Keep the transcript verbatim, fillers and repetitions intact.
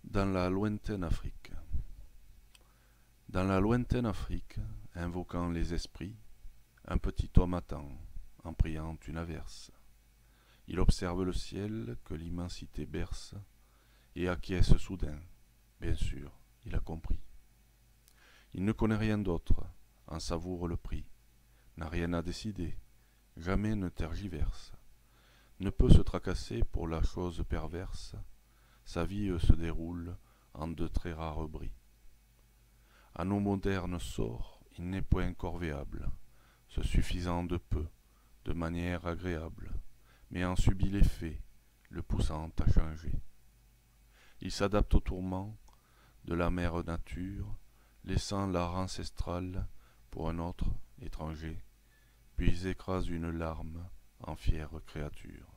Dans la lointaine Afrique. Dans la lointaine Afrique, invoquant les esprits, un petit homme attend, en priant une averse. Il observe le ciel que l'immensité berce, et acquiesce soudain. Bien sûr, il a compris. Il ne connaît rien d'autre, en savoure le prix, n'a rien à décider, jamais ne tergiverse, ne peut se tracasser pour la chose perverse, sa vie se déroule en de très rares bris. À nos modernes sorts, il n'est point corvéable, se suffisant de peu, de manière agréable, mais en subit l'effet, le poussant à changer. Il s'adapte aux tourments de la mère nature, laissant l'art ancestral pour un autre étranger, puis écrase une larme en fière créature.